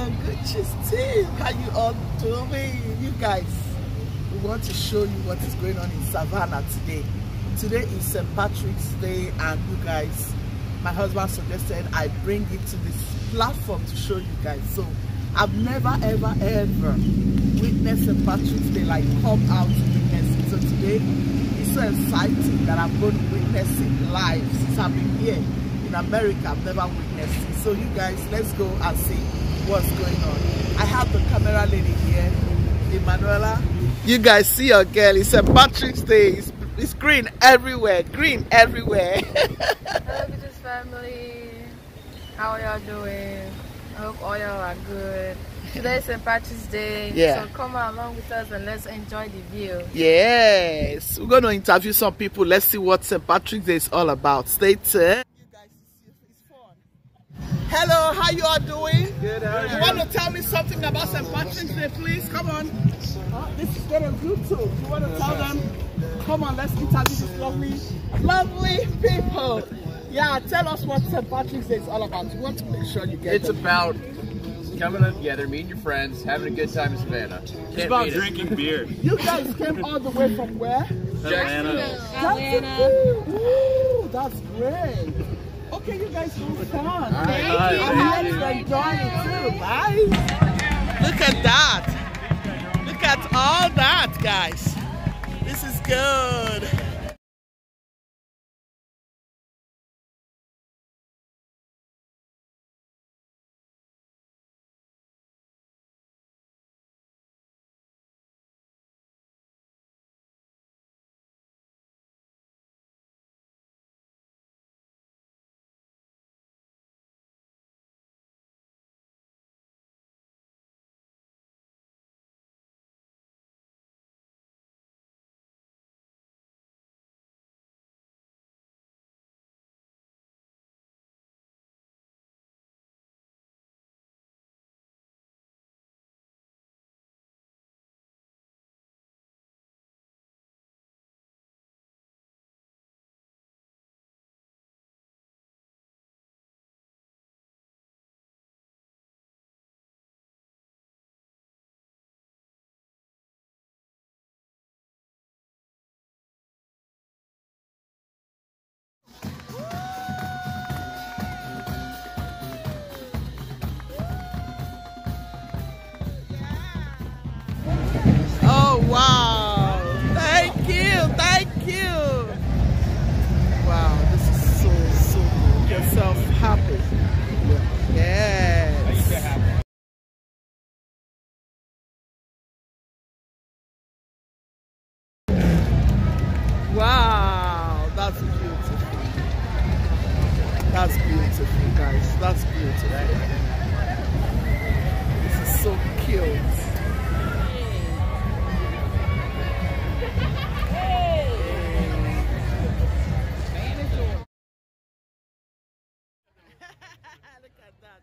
Gucci's team. How you all doing? You guys, we want to show you what is going on in Savannah today. Today is St. Patrick's Day, and you guys, my husband suggested I bring it to this platform to show you guys. So I've never ever witnessed St. Patrick's Day, like come out to witness it. So today it's so exciting that I'm going to witness it live. Since I've been here in America, I've never witnessed it. So you guys, let's go and see what's going on. I have the camera lady here, Emanuela. You guys see your girl. It's St. Patrick's Day. It's green everywhere. Green everywhere. Hello, Gucci's family. How are y'all doing? I hope all y'all are good. Today is St. Patrick's Day. Yeah. So come along with us and let's enjoy the view. Yes. We're going to interview some people. Let's see what St. Patrick's Day is all about. Stay tuned. You guys, it's fun. Hello, how you all doing? Good. You want to tell me something about St. Patrick's Day, please? Come on. This is going on YouTube. You want to tell them? Come on, let's interview these lovely people. Yeah, tell us what St. Patrick's Day is all about. We want to make sure you get It's about coming together, meeting your friends, having a good time in Savannah. It's about drinking beer. You guys came all the way from where? Atlanta. Ooh, that's great. Okay, you guys have fun. Thank you. I'm here to enjoy it too. Bye. Look at that. Look at all that, guys. This is good. Oh, wow. Thank you. Wow, this is so good. Make yourself happy. Yes. Wow, that's beautiful. That's beautiful, guys. That's beautiful. This is so cute. Look at that,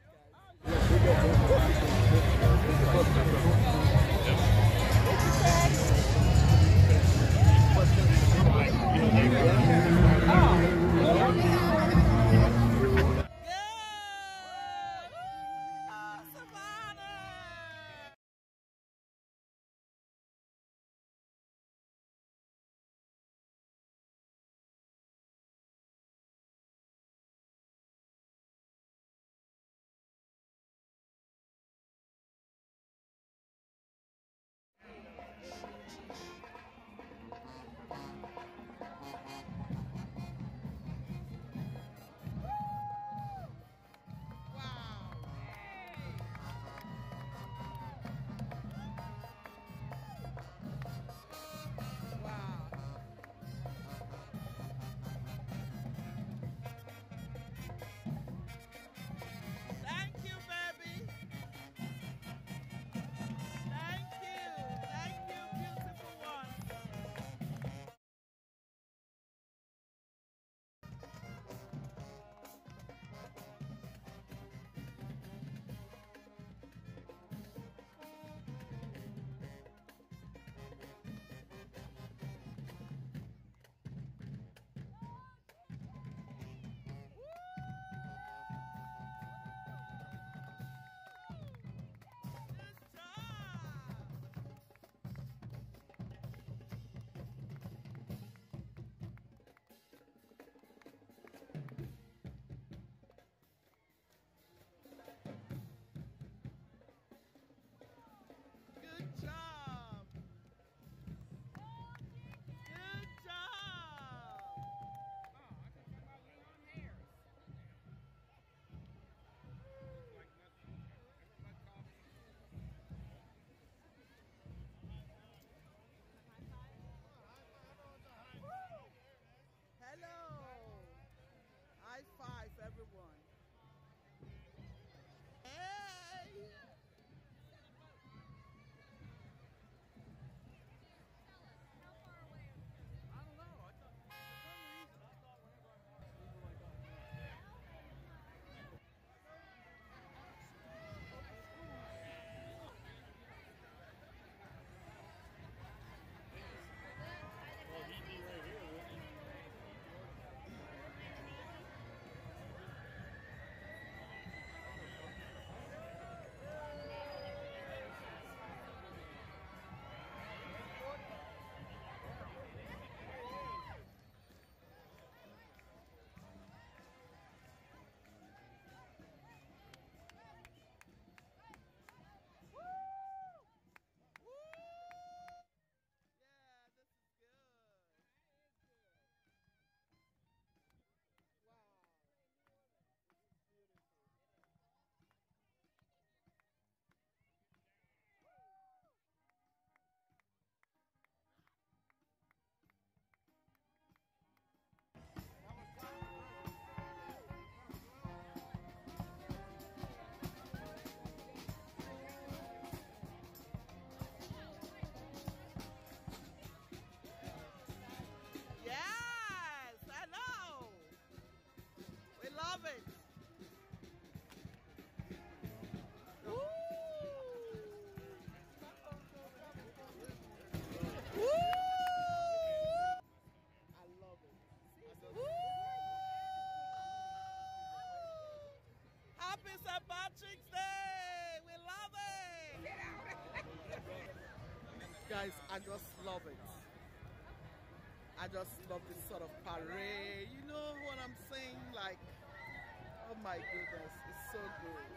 Guys, I just love it. I just love this sort of parade. You know what I'm saying? Like, oh my goodness, it's so good.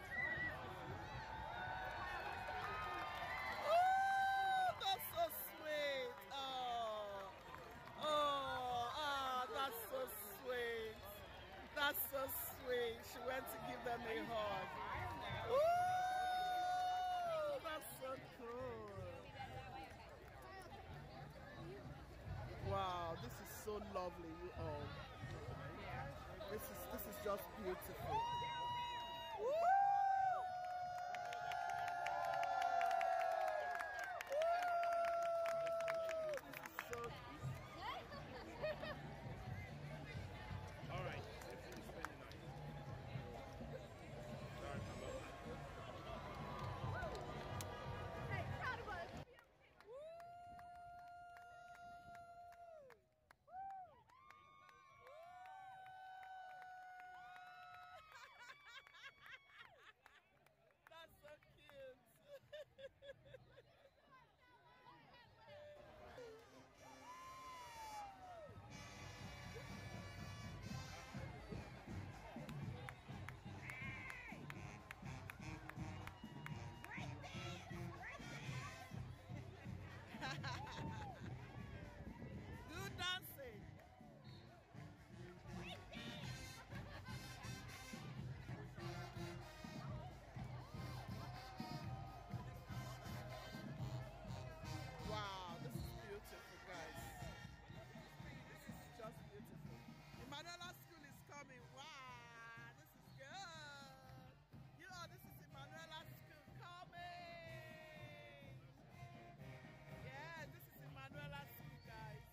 Oh, that's so sweet. That's so sweet. That's so sweet. She went to give them a hug. Oh, that's so cool. Wow, this is so lovely, you all. This is just beautiful. Woo! This is so All right. Spend the night. Sorry about that. That's so cute. Good dancing. Wow, this is beautiful, guys. This is just beautiful. Emanuela School is coming. Wow, this is good. You know, this is Emanuela School coming. Yeah, this is Emanuela School, guys.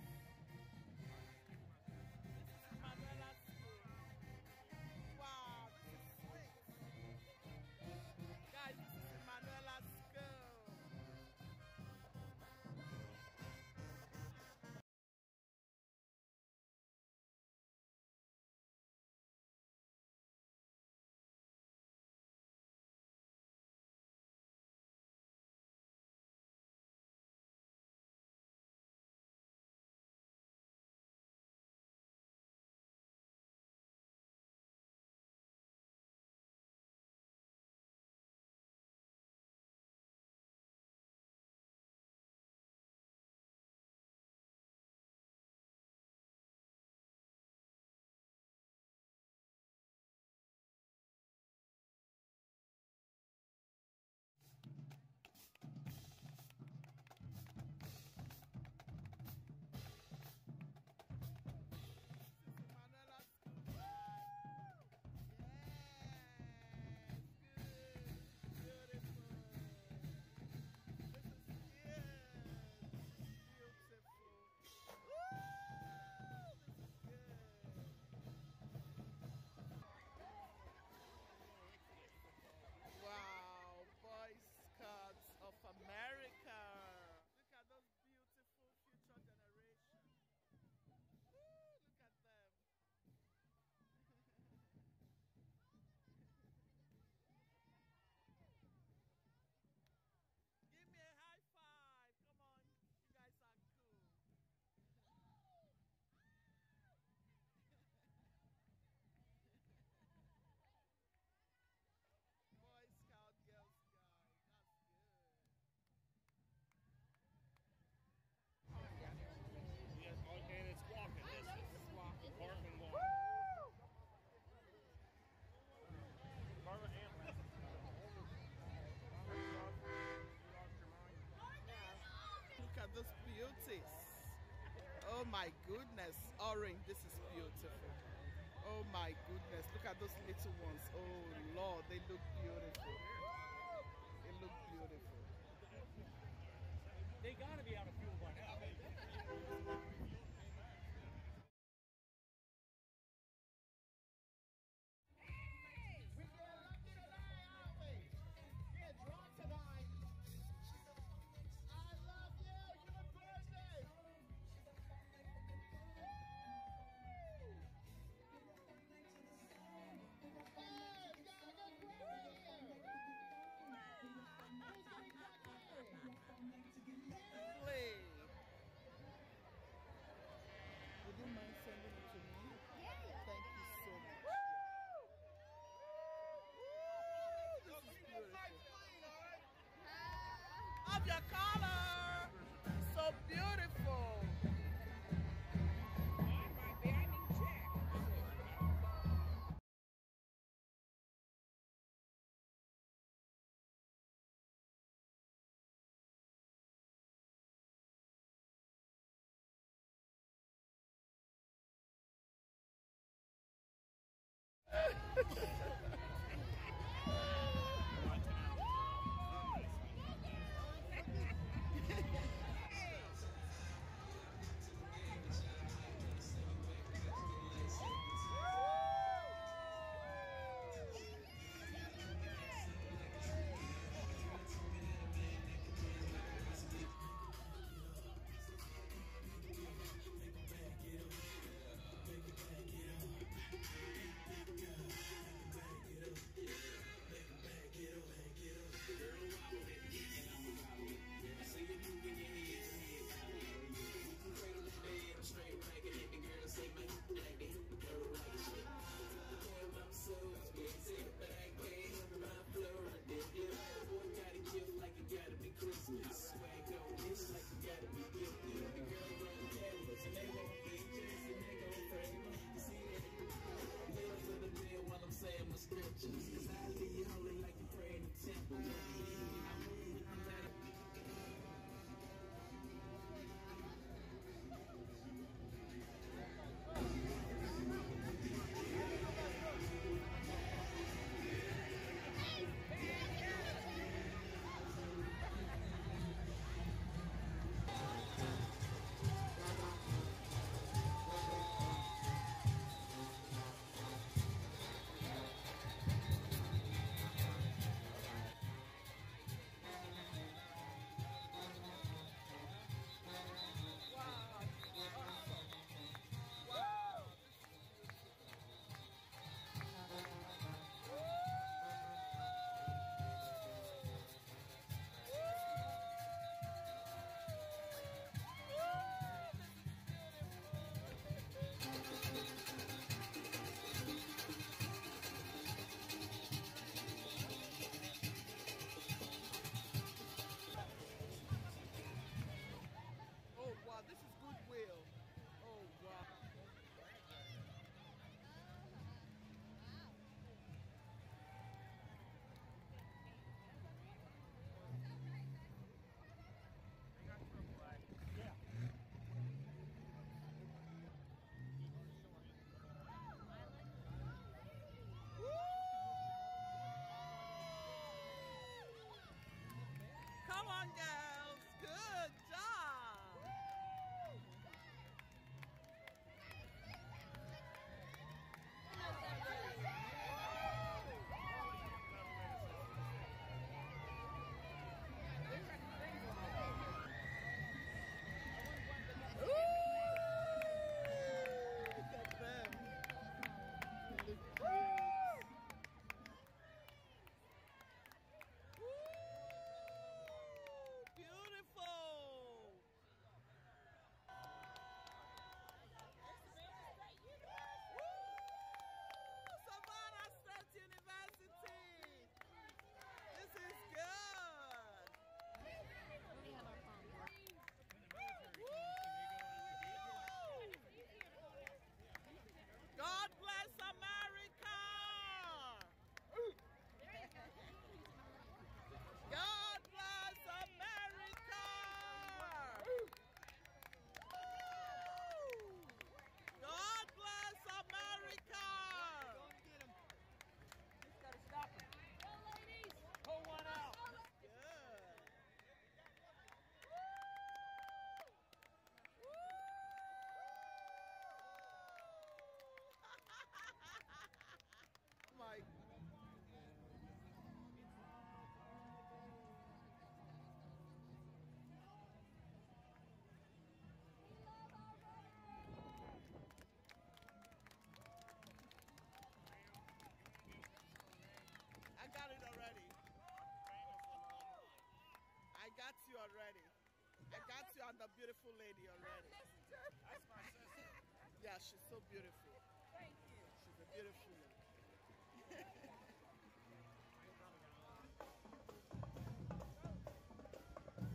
This is Emanuela School. Wow, this is sweet. Guys, this is Emanuela School. Wow, Boy Scouts of America. Look at those beautiful future generations. Look at them. Give me a high five. Come on. You guys are cool. Boy Scout Girl Scout. That's good. Yes, and it's walking. This is walking. Park and walk. Carver ambulance. Look at those beauties. Oh my goodness. Orange, this is beautiful. Oh my goodness. Look at those little ones. Oh Lord, they look beautiful. They look beautiful. They gotta be out of fuel by now. Hey, gotta get ready here. Love your color. So beautiful. Oh wow, this is Goodwill. Oh wow. Come on, girls. Good job. Look at them. They look great. Beautiful. Savannah State University. This is good. God bless America. God bless America. God bless America. Gotta stop him. Pull one out. Good. My I got it already. I got you already. I got you on the beautiful lady already. That's my sister. Yeah, she's so beautiful. Thank you. She's a beautiful lady.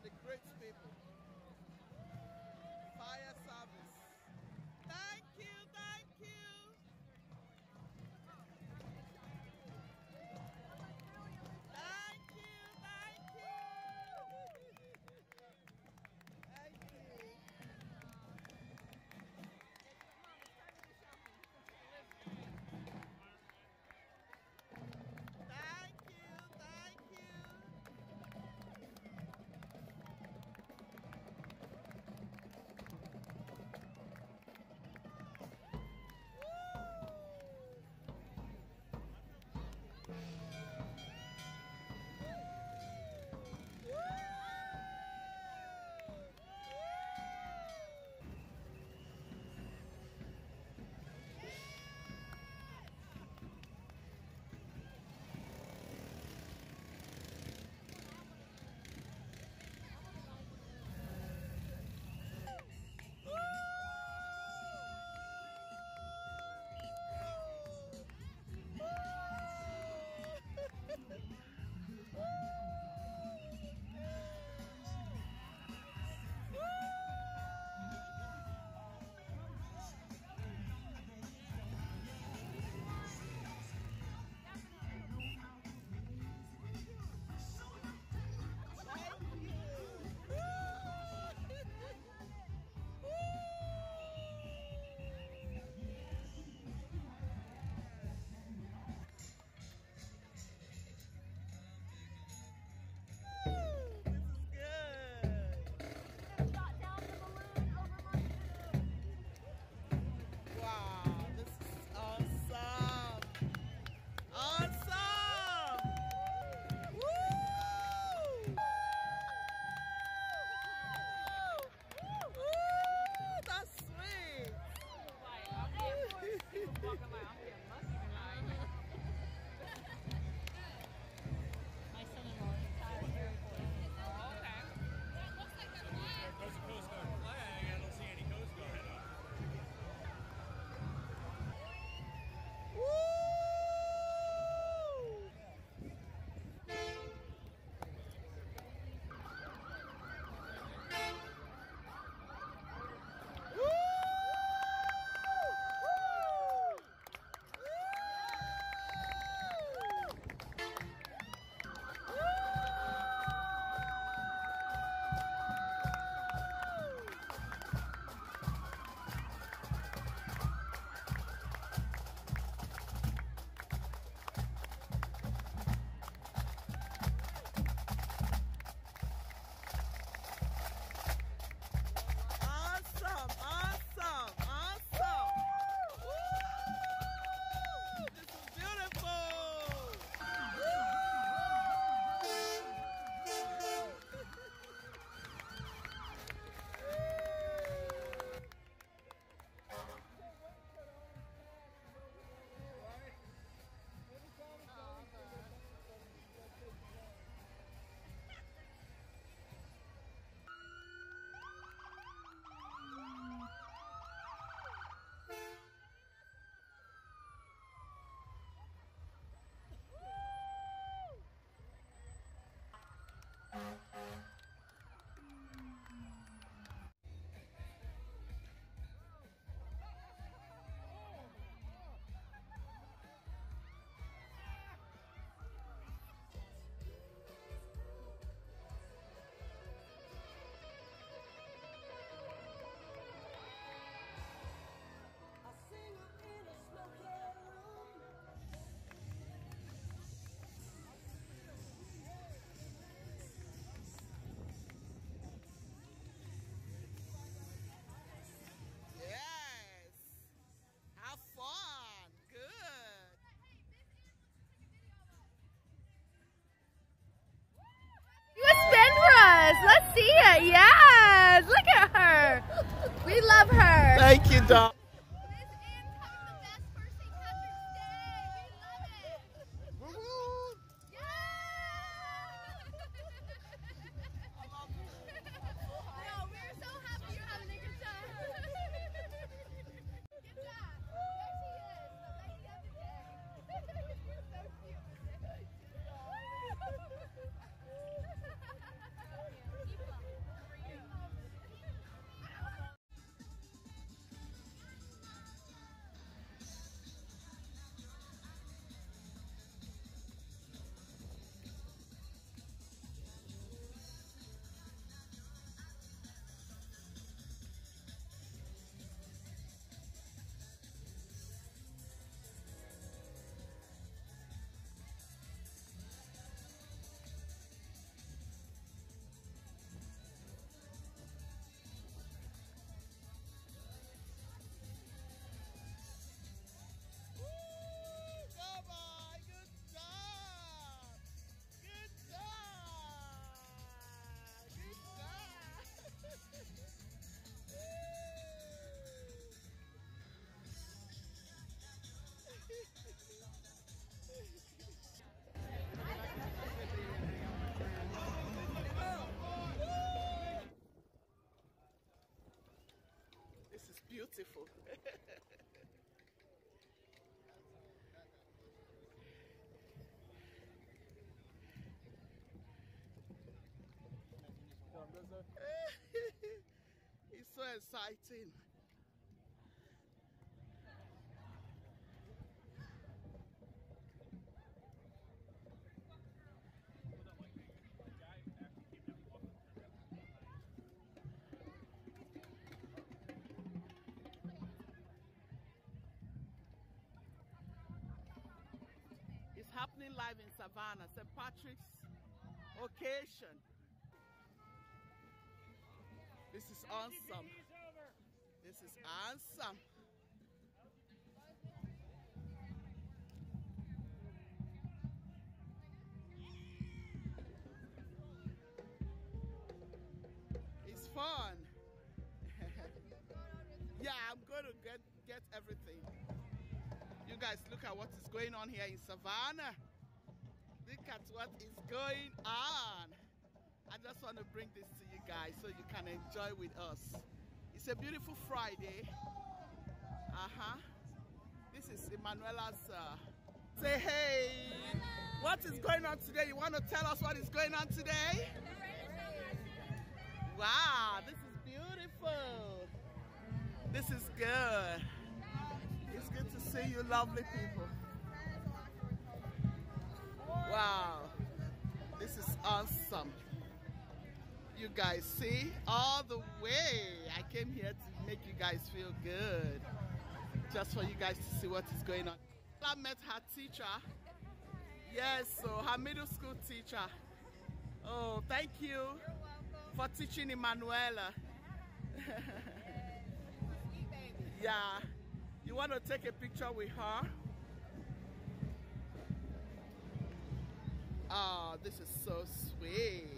the great people. Fire service. Thank you, thank you. Thank you, thank you. Thank you. Thank you, thank you. Wow, this is awesome! Awesome! Woo! Woo! That's sweet! There's a Coast Guard flag. I don't see any Coast Guard at all. Awesome! Awesome! Awesome! Woo! This is beautiful! Yes! Have fun! Good! You can spin for us. Let's see it. Yes. Look at her. We love her. Thank you, Doc. beautiful. It's so exciting. It's happening live in Savannah, St. Patrick's occasion. This is awesome. This is awesome. It's fun. Yeah, I'm going to get everything. You guys, look at what is going on here in Savannah. Look at what is going on. I just want to bring this to you guys so you can enjoy with us. It's a beautiful Friday. This is Emanuela's. Say hey. Hello. What is going on today? You want to tell us what is going on today? Wow, this is beautiful. This is good. It's good to see you lovely people. Wow, this is awesome. You guys see all the way. I came here to make you guys feel good. Just for you guys to see what is going on. I met her teacher. Yes, so her middle school teacher. Oh, thank you for teaching Emanuela. Yeah. You want to take a picture with her? Oh, this is so sweet.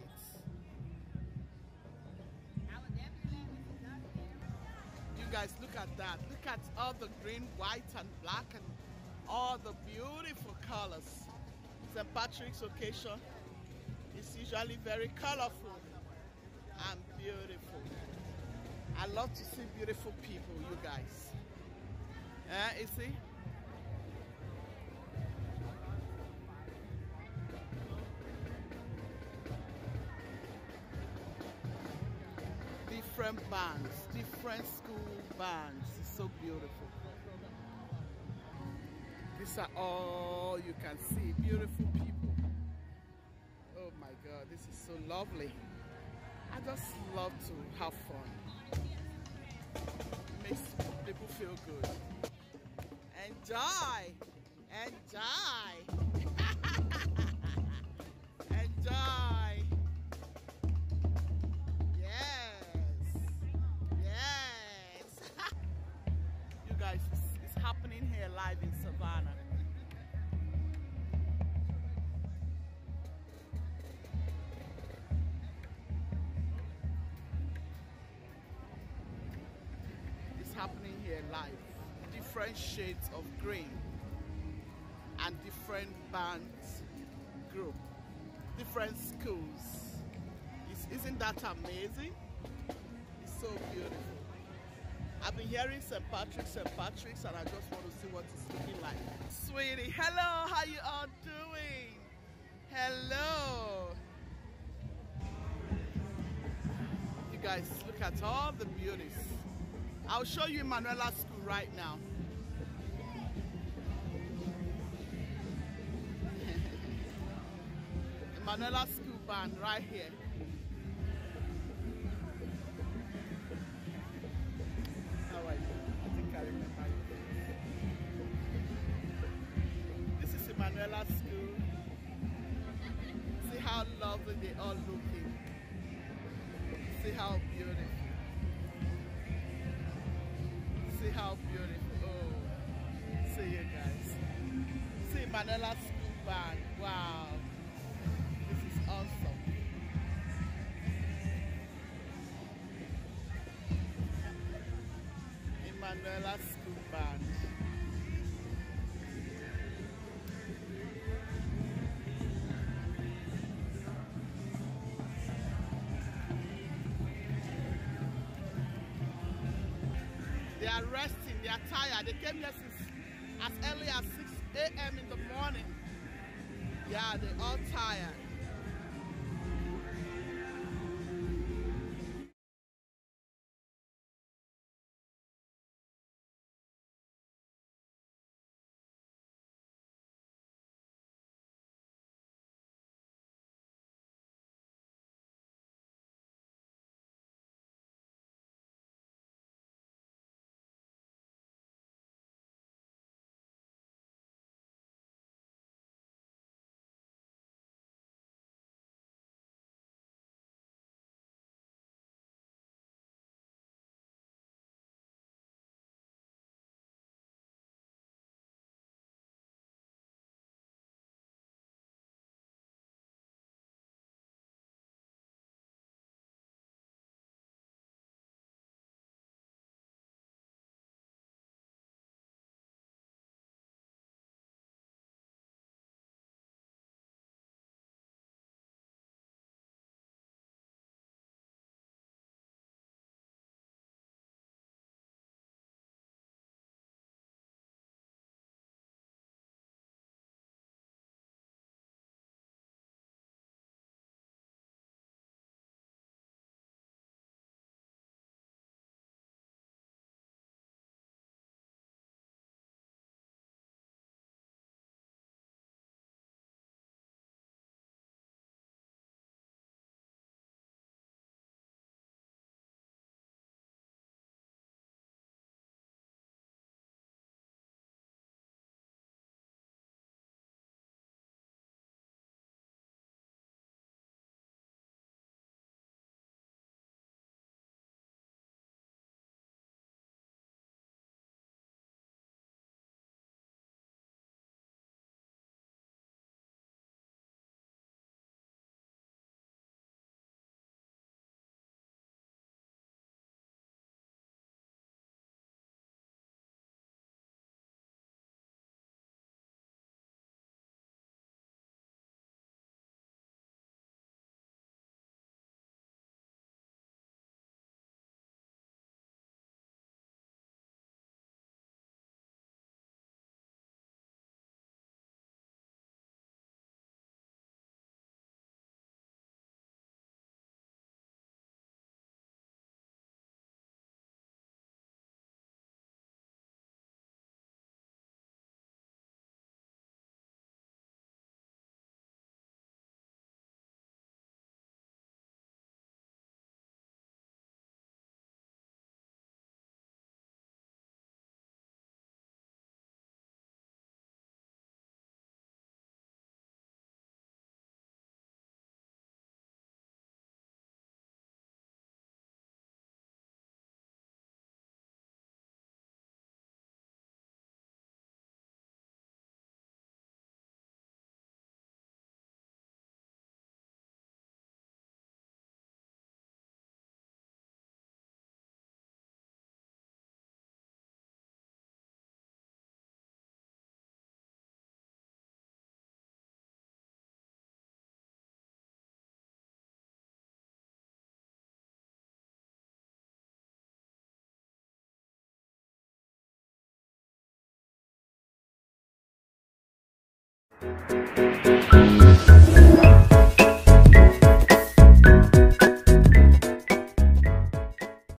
You guys, look at that. Look at all the green, white, and black, and all the beautiful colors. St. Patrick's occasion is usually very colorful and beautiful. I love to see beautiful people, you guys. You see? Different bands, different school bands. It's so beautiful. These are all you can see. Beautiful people. Oh my God, this is so lovely. I just love to have fun. It makes people feel good. Enjoy! Enjoy! Enjoy! Yes! Yes! You guys, it's happening here live in Savannah. It's happening here live. Different shades of green and different bands group, different schools. Isn't that amazing? It's so beautiful. I've been hearing St. Patrick's, and I just want to see what it's looking like. Sweetie, hello, how you all doing? Hello. You guys, look at all the beauties. I'll show you Emanuela's school right now. Emanuela's school band right here. How are you? I think I remember you. This is Emanuela's school. See how lovely they are looking. See how beautiful. See how beautiful. Oh, see you guys. See Emanuela's school band. Wow. This is awesome. Emanuela's school band. They are resting, they are tired. They came here since as early as 6 a.m. in the morning. Yeah, they're all tired. Thank you.